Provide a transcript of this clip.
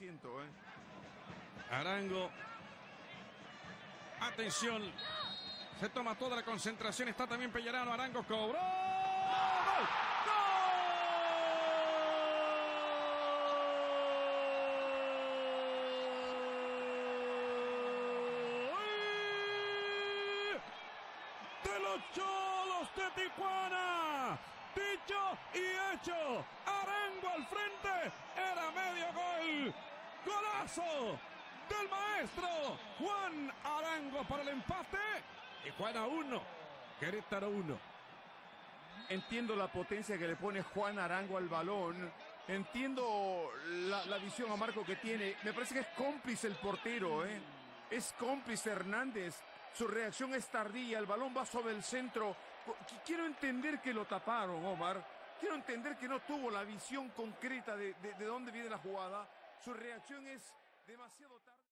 100%, ¿eh? Arango. Atención. Se toma toda la concentración. Está también Pellerano. Arango cobró. ¡Gol! ¡De los Cholos de Tijuana! Dicho y hecho. Arango al frente. Era medio gol. ¡Golazo! Del maestro Juan Arango para el empate. Tijuana 1, Querétaro 1. Entiendo la potencia que le pone Juan Arango al balón. Entiendo la visión a Marco que tiene. Me parece que es cómplice el portero, ¿eh? Es cómplice Hernández. Su reacción es tardía. El balón va sobre el centro. Quiero entender que lo taparon, Omar. Quiero entender que no tuvo la visión concreta de dónde viene la jugada. Su reacción es demasiado tarde.